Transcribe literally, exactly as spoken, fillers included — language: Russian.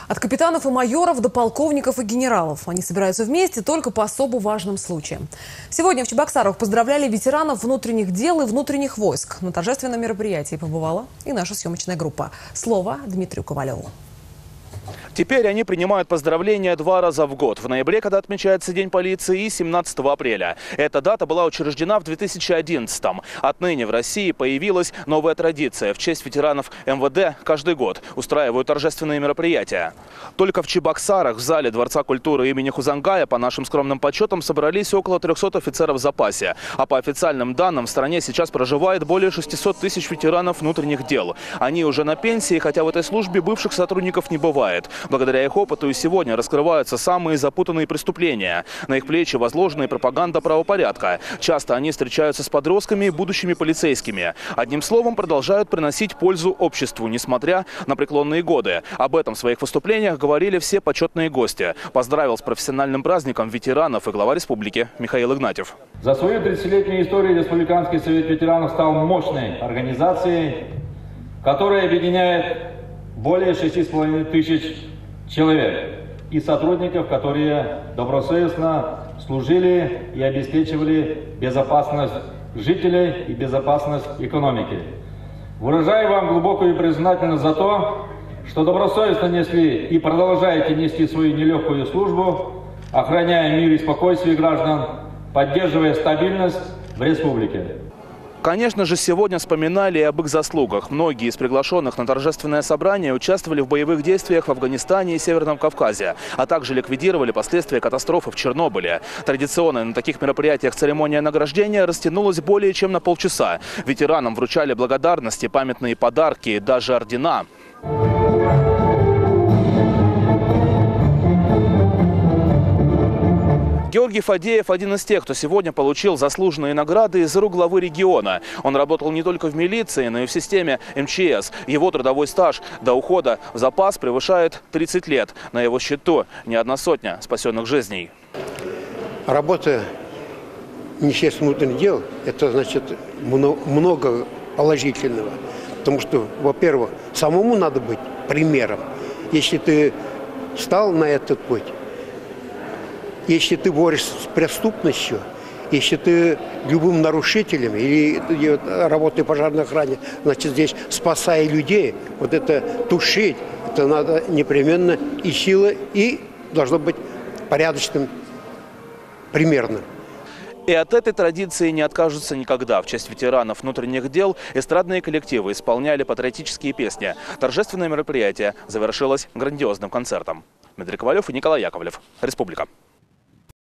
От капитанов и майоров до полковников и генералов. Они собираются вместе только по особо важным случаям. Сегодня в Чебоксарах поздравляли ветеранов внутренних дел и внутренних войск. На торжественном мероприятии побывала и наша съемочная группа. Слово Дмитрию Ковалеву. Теперь они принимают поздравления два раза в год. В ноябре, когда отмечается День полиции, и семнадцатого апреля. Эта дата была учреждена в две тысячи одиннадцатом. Отныне в России появилась новая традиция. В честь ветеранов эм вэ дэ каждый год устраивают торжественные мероприятия. Только в Чебоксарах в зале Дворца культуры имени Хузангая, по нашим скромным подсчетам, собрались около трёхсот офицеров в запасе. А по официальным данным, в стране сейчас проживает более шестисот тысяч ветеранов внутренних дел. Они уже на пенсии, хотя в этой службе бывших сотрудников не бывает. Благодаря их опыту и сегодня раскрываются самые запутанные преступления. На их плечи возложена и пропаганда правопорядка. Часто они встречаются с подростками и будущими полицейскими. Одним словом, продолжают приносить пользу обществу, несмотря на преклонные годы. Об этом в своих выступлениях говорили все почетные гости. Поздравил с профессиональным праздником ветеранов и глава республики Михаил Игнатьев. За свою тридцатилетнюю историю Республиканский совет ветеранов стал мощной организацией, которая объединяет более шести с половиной тысяч человек и сотрудников, которые добросовестно служили и обеспечивали безопасность жителей и безопасность экономики. Выражаю вам глубокую признательность за то, что добросовестно несли и продолжаете нести свою нелегкую службу, охраняя мир и спокойствие граждан, поддерживая стабильность в республике. Конечно же, сегодня вспоминали и об их заслугах. Многие из приглашенных на торжественное собрание участвовали в боевых действиях в Афганистане и Северном Кавказе, а также ликвидировали последствия катастрофы в Чернобыле. Традиционно на таких мероприятиях церемония награждения растянулась более чем на полчаса. Ветеранам вручали благодарности, памятные подарки и даже ордена. Георгий Фадеев – один из тех, кто сегодня получил заслуженные награды из рук главы региона. Он работал не только в милиции, но и в системе эм че эс. Его трудовой стаж до ухода в запас превышает тридцать лет. На его счету не одна сотня спасенных жизней. Работа Министерства внутренних дел – это значит много положительного. Потому что, во-первых, самому надо быть примером. Если ты встал на этот путь, если ты борешься с преступностью, если ты любым нарушителем или работаешь в пожарной охране, значит, здесь спасая людей, вот это тушить, это надо непременно и сила, и должно быть порядочным, примерным. И от этой традиции не откажутся никогда. В честь ветеранов внутренних дел эстрадные коллективы исполняли патриотические песни. Торжественное мероприятие завершилось грандиозным концертом. Дмитрий Ковалев и Николай Яковлев. Республика.